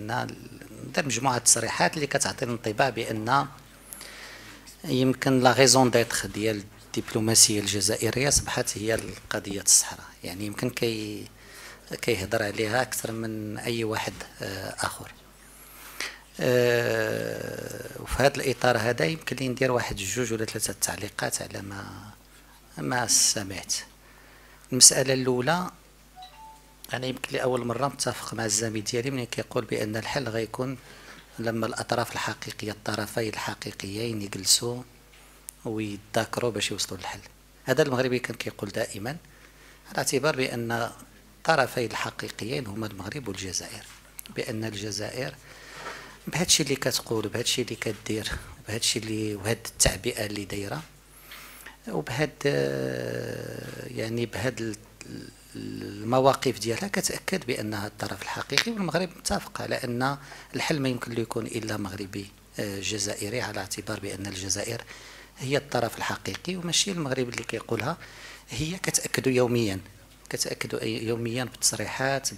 بان ندير مجموعه التصريحات اللي كتعطي الانطباع بان يمكن لا غيزون ديتر ديال الدبلوماسيه الجزائريه اصبحت هي القضيه الصحراء. يعني يمكن كيهضر عليها اكثر من اي واحد اخر. وفي هذا الاطار هذا يمكن لي ندير واحد جوج ولا ثلاثه تعليقات على ما سمعت. المساله الاولى، انا يمكن لي اول مره متفق مع الزميل ديالي ملي كيقول بان الحل غيكون لما الاطراف الحقيقيه الطرفين الحقيقيين يجلسوا ويتذاكروا باش يوصلوا للحل. هذا المغربي كان كيقول دائما على اعتبار بان الطرفين الحقيقيين هما المغرب والجزائر، بان الجزائر بهذا الشيء اللي كتقول بهذا الشيء اللي كدير بهذا الشيء اللي وهاد التعبئه اللي دايره وبهاد يعني بهاد المواقف ديالها كتأكد بأنها الطرف الحقيقي، والمغرب متفق على أن الحل ما يمكن له يكون إلا مغربي جزائري، على اعتبار بأن الجزائر هي الطرف الحقيقي وماشي المغرب اللي كيقولها. هي كتأكد يوميا بالتصريحات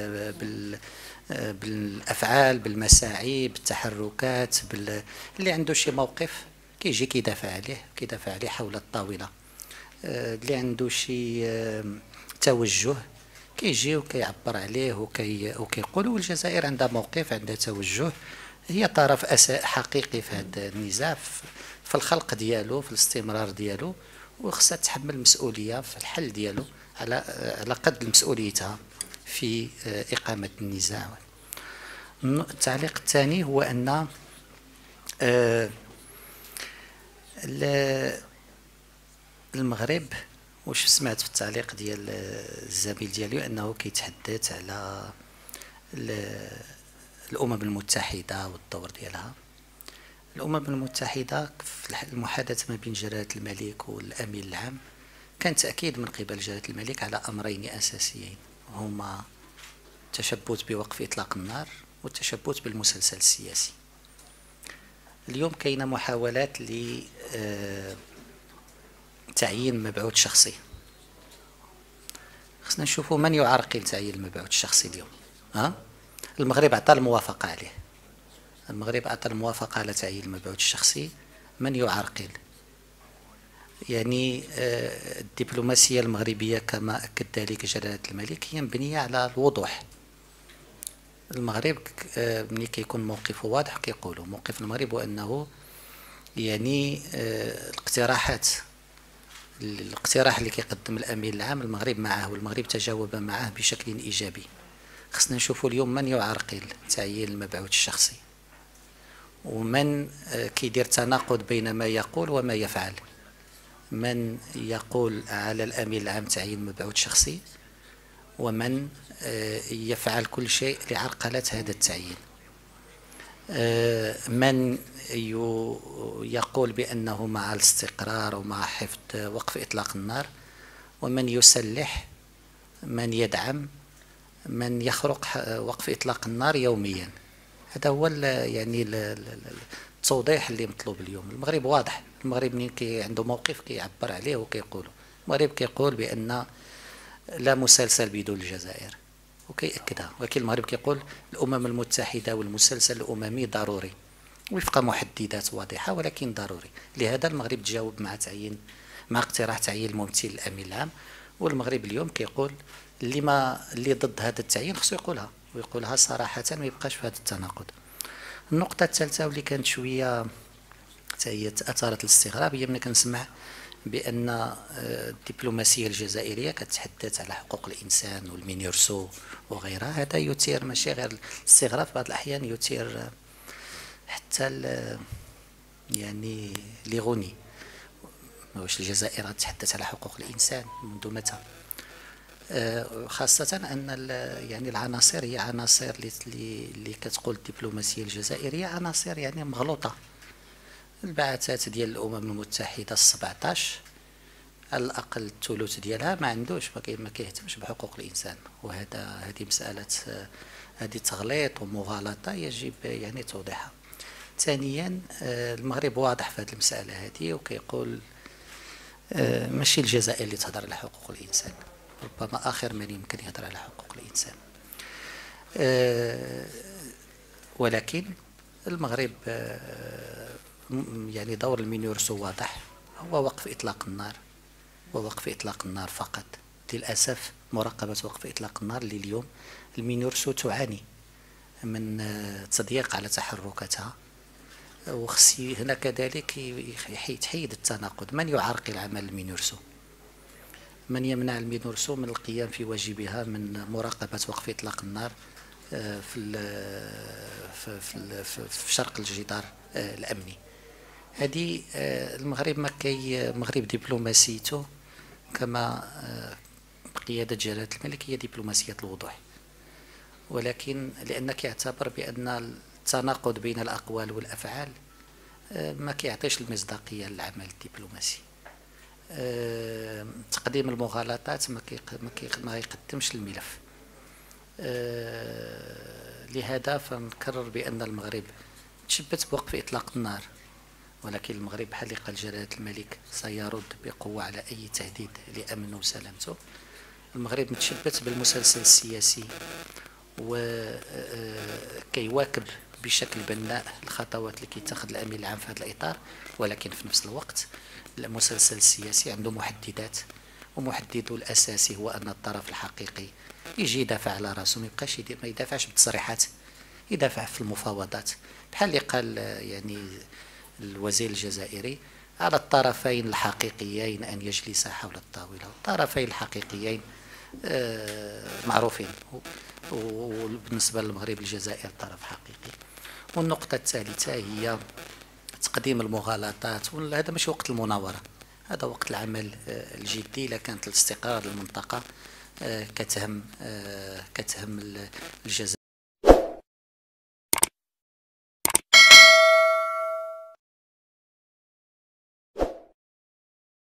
بالأفعال بالمساعي بالتحركات اللي عنده شي موقف كيجي كيدافع عليه حول الطاولة، اللي عنده شي توجه كيجي وكيعبر عليه وكيقول. والجزائر عندها موقف، عندها توجه، هي طرف حقيقي في هذا النزاع، في الخلق ديالو، في الاستمرار ديالو، وخصها تحمل المسؤوليه في الحل ديالو على قد مسؤوليتها في اقامه النزاع. التعليق الثاني هو ان المغرب، واش سمعت في التعليق ديال الزميل ديالي انه كيتحدث على الامم المتحده والدور ديالها. الامم المتحده في المحادثه ما بين جلاله الملك والامين العام كان تاكيد من قبل جلاله الملك على امرين اساسيين، هما التشبث بوقف اطلاق النار والتشبث بالمسلسل السياسي. اليوم كاينه محاولات تعيين مبعوث شخصي. خصنا نشوفوا من يعرقل تعيين المبعوث الشخصي اليوم. المغرب عطى الموافقه عليه، المغرب عطى الموافقه على تعيين المبعوث الشخصي. من يعرقل؟ يعني الدبلوماسيه المغربيه كما اكد ذلك جلاله الملك هي مبنيه على الوضوح. المغرب ملي كيكون موقفه واضح كيقولوا موقف المغرب هو انه يعني الاقتراح اللي كيقدم الامين العام المغرب معه والمغرب تجاوب معه بشكل ايجابي. خصنا نشوفوا اليوم من يعرقل تعيين المبعوث الشخصي ومن كيدير تناقض بين ما يقول وما يفعل. من يقول على الامين العام تعيين مبعوث شخصي ومن يفعل كل شيء لعرقلة هذا التعيين. من يقول بأنه مع الاستقرار ومع حفظ وقف إطلاق النار، ومن يسلح، من يدعم، من يخرق وقف إطلاق النار يوميا. هذا هو يعني التوضيح اللي مطلوب اليوم. المغرب واضح، المغرب منين عنده موقف كيعبر عليه وكيقوله. المغرب كيقول بأن لا مسلسل بدون الجزائر وكيأكدها، ولكن المغرب كيقول الأمم المتحدة والمسلسل الأممي ضروري وفق محددات واضحة ولكن ضروري. لهذا المغرب تجاوب مع اقتراح تعيين الممثل الأمين العام. والمغرب اليوم كيقول اللي ضد هذا التعيين خصو يقولها ويقولها صراحة، ما يبقاش في هذا التناقض. النقطة الثالثة واللي كانت شوية هي أثارت الاستغراب هي ملي كنسمع بأن الدبلوماسية الجزائرية كتحدث على حقوق الإنسان والمينيرسو وغيرها. هذا يثير ماشي غير الاستغراب، في بعض الأحيان يثير حتى يعني ليغوني. واش الجزائر تتحدث على حقوق الإنسان منذ متى؟ خاصة أن يعني العناصر هي عناصر اللي كتقول الدبلوماسية الجزائرية عناصر يعني مغلوطة. البعثات ديال الأمم المتحدة 17 على الأقل الثلث ديالها ما عندوش ما كيهتمش بحقوق الإنسان، هذه مسألة هذه تغليط ومغالطة يجب يعني توضيحها. ثانيا المغرب واضح في هذه المسألة هذه وكيقول ماشي الجزائر اللي تهضر على حقوق الإنسان، ربما آخر من يمكن يهضر على حقوق الإنسان. ولكن المغرب يعني دور المينورسو واضح، هو وقف إطلاق النار، ووقف إطلاق النار فقط. للأسف مراقبة وقف إطلاق النار اللي اليوم المينورسو تعاني من تضييق على تحركاتها، وخصي هنا كذلك يتحيد التناقض. من يعرقل عمل المينورسو؟ من يمنع المينورسو من القيام في واجبها من مراقبة وقف إطلاق النار في شرق الجدار الأمني؟ هذه المغرب ما كي المغرب دبلوماسيته كما بقيادة جلالة الملك هي دبلوماسية الوضوح، ولكن لأنك يعتبر بأن التناقض بين الأقوال والأفعال ما كيعطيش المصداقية للعمل الدبلوماسي. تقديم المغالطات ما يقدمش الملف. لهذا فنكرر بأن المغرب تشبت بوقف إطلاق النار، ولكن المغرب بحال اللي قال جلالة الملك سيرد بقوة على أي تهديد لأمنه وسلامته. المغرب متشبت بالمسلسل السياسي وكيواكب بشكل بناء الخطوات اللي كيتخذ الأمين العام في هذا الإطار، ولكن في نفس الوقت المسلسل السياسي عنده محددات، ومحدده الأساسي هو أن الطرف الحقيقي يجي يدافع على راسه، ما يبقاش ما يدافعش بالتصريحات، يدافع في المفاوضات. بحال اللي قال يعني الوزير الجزائري على الطرفين الحقيقيين أن يجلسا حول الطاولة. الطرفين الحقيقيين معروفين، وبالنسبة للمغرب الجزائر طرف حقيقي. والنقطة الثالثة هي تقديم المغالطات، وهذا مش وقت المناورة، هذا وقت العمل الجدي. إذا كانت الاستقرار المنطقة كتهم الجزائر